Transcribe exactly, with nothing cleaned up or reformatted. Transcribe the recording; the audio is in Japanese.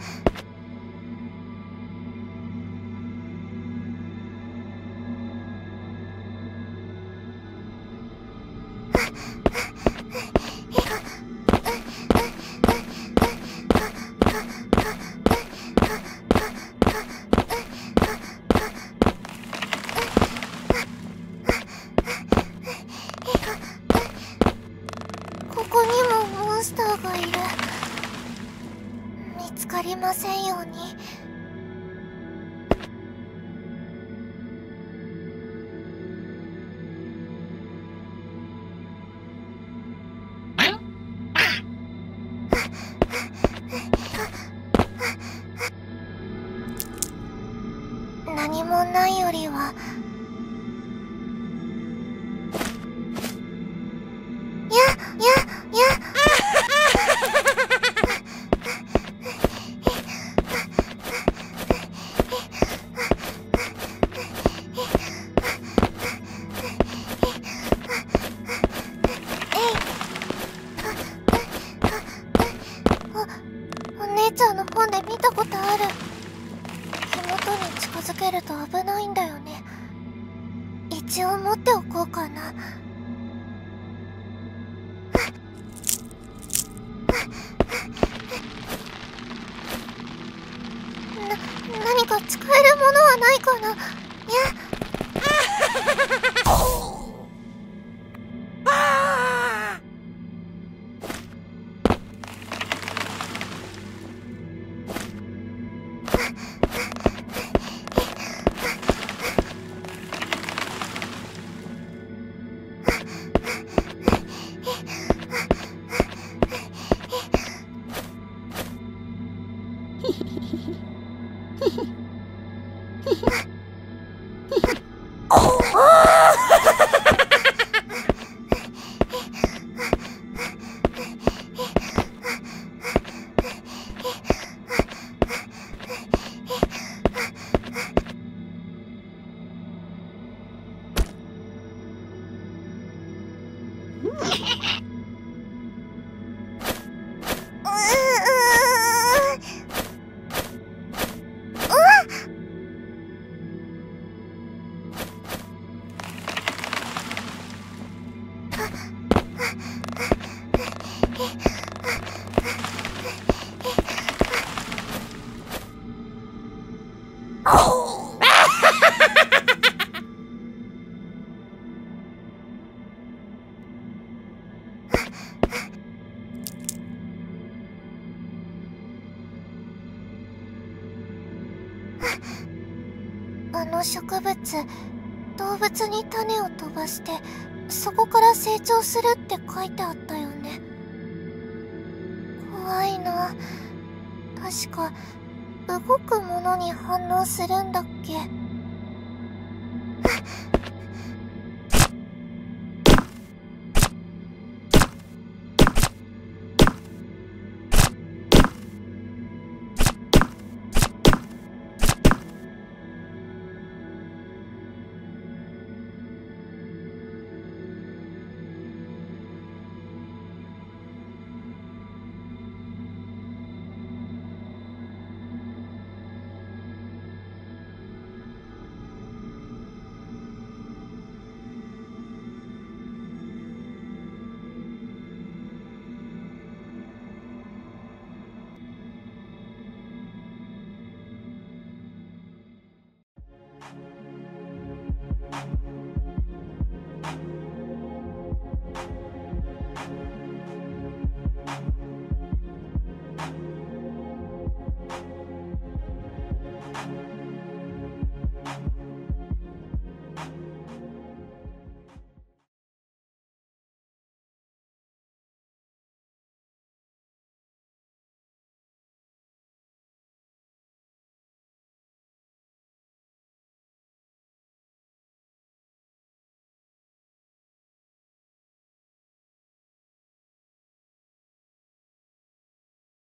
ここにもモンスターがいる。見つかりませんように。何もないよりは。やややお姉ちゃんの本で見たことある。火元に近づけると危ないんだよね。一応持っておこうかな。な、何か使えるものはないかな。やあの植物、動物に種を飛ばしてそこから成長するって書いてあったよね。怖いな。確か動くものに反応するんだっけ。